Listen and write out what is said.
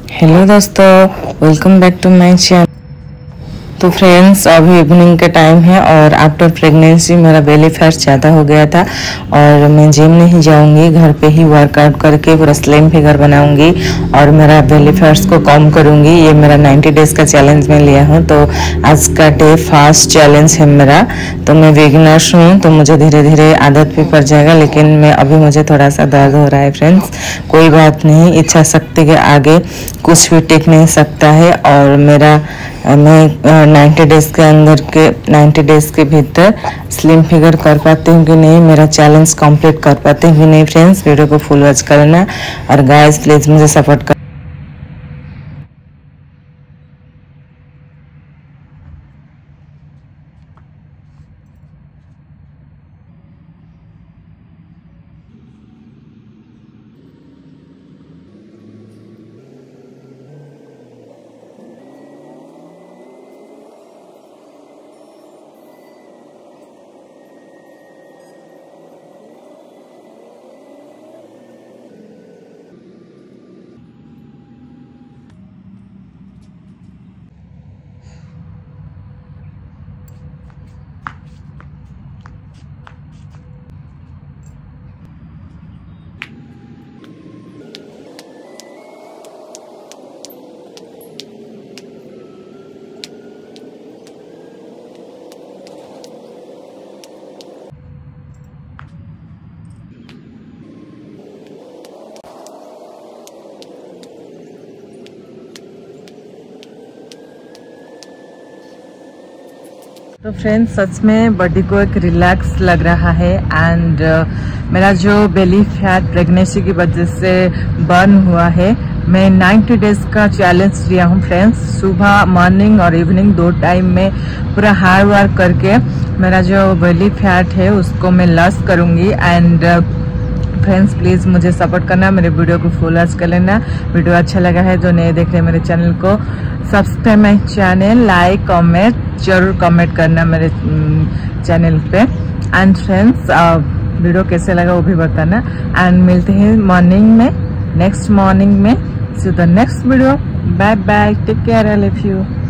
Hello दोस्तों, welcome back to my channel. तो friends, अभी इवनिंग का टाइम है और आफ्टर प्रेगनेंसी मेरा बेली फैट ज़्यादा हो गया था और मैं जिम नहीं जाऊंगी, घर पे ही वर्कआउट करके पूरा स्लिम फिगर बनाऊंगी और मेरा बेली फैट्स को कम करूंगी। ये मेरा 90 डेज़ का चैलेंज मैं लिया हूँ। तो आज का डे फास्ट चैलेंज है मेरा। तो मैं बिगिनर्स हूँ, तो मुझे धीरे धीरे आदत भी पड़ जाएगा, लेकिन मैं अभी मुझे थोड़ा सा दर्द हो रहा है फ्रेंड्स। कोई बात नहीं, इच्छा शक्ति के आगे कुछ भी टिक नहीं सकता है। और मैं 90 डेज़ के भीतर स्लिम फिगर कर पाती हूँ कि नहीं, मेरा चैलेंज कंप्लीट कर पाती हूँ कि नहीं। फ्रेंड्स, वीडियो को फुल वॉच करना और गाइस प्लीज़ मुझे सपोर्ट कर। तो फ्रेंड्स, सच में बॉडी को एक रिलैक्स लग रहा है एंड मेरा जो बेली फैट प्रेगनेंसी की वजह से बर्न हुआ है, मैं 90 डेज का चैलेंज लिया हूँ फ्रेंड्स। सुबह, मॉर्निंग और इवनिंग 2 टाइम में पूरा हार्ड वर्क करके मेरा जो बेली फैट है उसको मैं लॉस करूँगी। एंड फ्रेंड्स, प्लीज़ मुझे सपोर्ट करना, मेरे वीडियो को फुल वॉच कर लेना। वीडियो अच्छा लगा है, जो नए देख रहे हैं मेरे चैनल को subscribe my channel, like comment जरूर कमेंट करना मेरे चैनल पे। एंड फ्रेंड्स, वीडियो कैसे लगा वो भी बताना। एंड मिलते हैं मॉर्निंग में, नेक्स्ट मॉर्निंग में। See you the next video. Bye bye, take care, I love you.